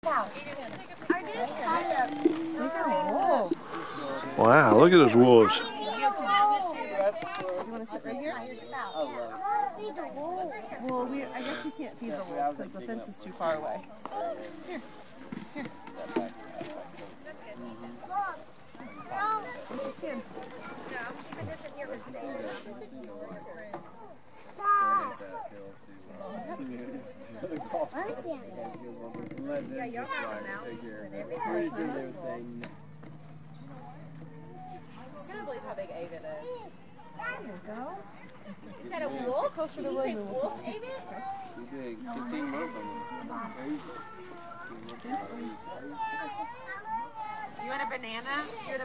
Wow, look at those wolves. You want to sit right here? Well, I guess we can't feed the wolves because the fence is too far away. Here. Here. Where's your stand? Yeah, y'all have a mouse and everything. I can't believe how big Aiden is. There you go. Is that a wolf? Did you say wolf, Aiden? Too big. 15 months on this. You want a banana?